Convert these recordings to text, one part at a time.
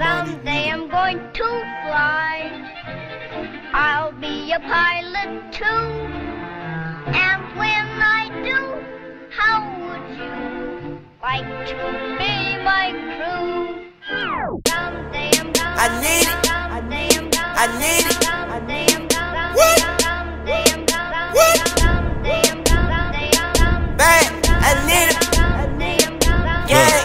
Someday I'm going to fly. I'll be a pilot too. And when I do, how would you like to be my crew? Someday I'm gonna, I need it. someday I'm gonna, I need it. someday I'm gonna, What? someday I'm gonna, What? someday I'm gonna, Bang. I need it. someday I'm gonna, Gang.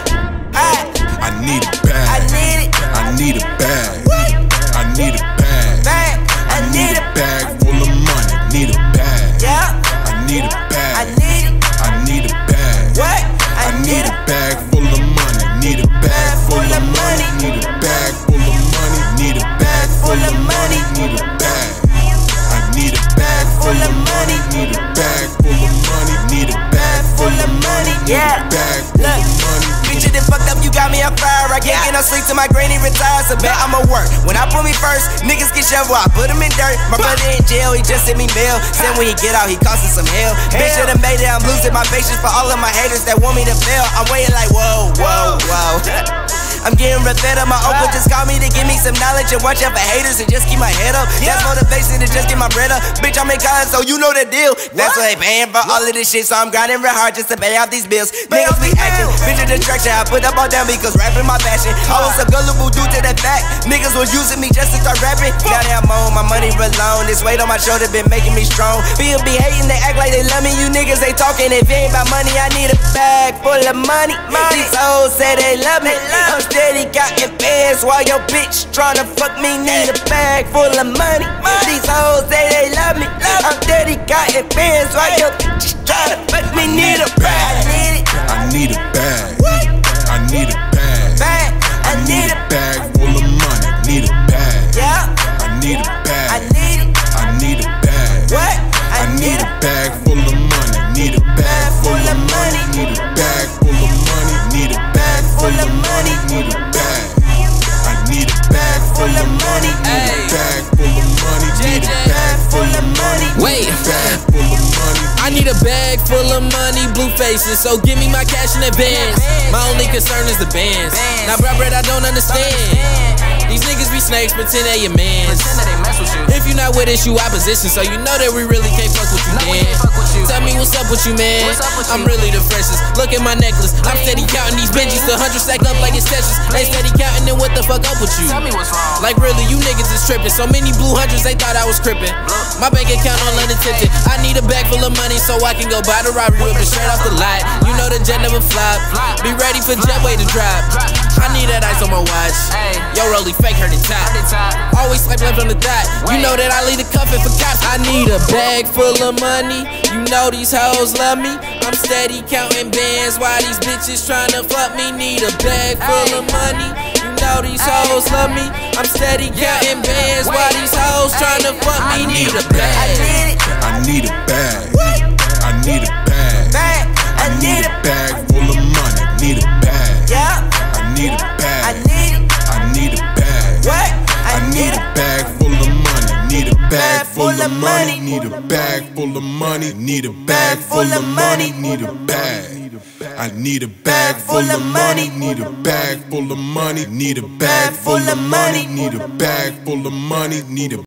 I need a bag. I need it. I need a bag. What? I need a bag. Bang. I I need need it. a bag full of money. Need a bag. Yeah. I need a I bag. need it. I need a bag. What? I need a bag full of money. Need a bag full of money. Need a bag full of money. Need a bag full of money. Need a bag. I need a bag full of money. Need a bag full of money. Need a bag full of money. Yeah. Bag full Look. of money. Bitch, you done fucked up, you got me on fire. I can't get no sleep till my granny retires, so bet I'ma work. When I put me first, niggas get shovel, I put him in dirt. My brother in jail, he just sent me mail. Said when he get out, he costing some hell. Bitch, you done made it, I'm losing my patience for all of my haters that want me to fail. I'm waiting like, whoa, whoa, whoa. I'm getting better. My uncle just called me to give me some knowledge and watch out for haters and just keep my head up. That's motivation to just get my bread up. Bitch, I'm in college, so you know the deal. That's what they paying for all of this shit, so I'm grinding real hard just to pay off these bills. Niggas be acting, bitch, a distraction. I put up all down because rapping my passion. I was a gullible due to that fact. Niggas was using me just to start rapping. Now that I'm on, my money real long. This weight on my shoulder been making me strong. People be hating, they act like they love me. You niggas, they talking. If it ain't about money, I need a bag full of money. These hoes say they love me. I'm steady counting bands while your bitch tryna fuck me. Need a bag full of money. These hoes say they love me. I'm steady counting bands while your bitch tryna fuck me. Need a bag. I need it. I need a bag. I need a bag. Bag. I need a bag full of money. Need a bag. Yeah. I need a I bag. need it. I need a bag. What? I need a bag full of money. Need a bag full of money. Need a bag full of money. Need a bag full of money. Need a bag. I need a bag full of money. Need a bag full of money. Need a bag full of money. Wait. Bag full of money. I need a bag full of money, blue faces, so give me my cash in advance. My only concern is the bands. Now, bread, I don't understand. These niggas be snakes, pretend they your mans. If you not with us, you opposition, so you know that we really can't fuck with you, man. Tell me what's up with you, man. I'm really the freshest. Look at my necklace. I'm steady counting these Benjis. The 100 stack up like it's Tetris. They steady counting, then what the fuck up with you? Tell me what's wrong. Like really, you niggas is tripping. So many blue hundreds, they thought I was crippin'. My bank account on London tinted. I need a bag full of money so I can go buy the robbery whip it straight off the lot. You know the jet never flop. Be ready for Jetway to drop. I need that ice on my watch. Yo, Rolly fake hurt the top. Always swipe left on the dot. You know that I leave the cuffin' for cops. I need a bag full of money. You know these hoes love me. I'm steady counting bands while these bitches tryna fuck me. Need a bag full of money. You know these hoes love me. I'm steady counting bands while these hoes tryna fuck me. Need a I bag. need it. I need a bag. I need a bag. Bag. I need a bag full of money. Need a bag. Yeah. I need a I bag. need it. I need a bag. What? I need a bag full of money. Need a bag full of money. Need a bag full of money. Need a bag full of money. Need a bag. I need a bag full of money. Need a bag full of money. Need a bag full of money. Need a bag full of money. Need a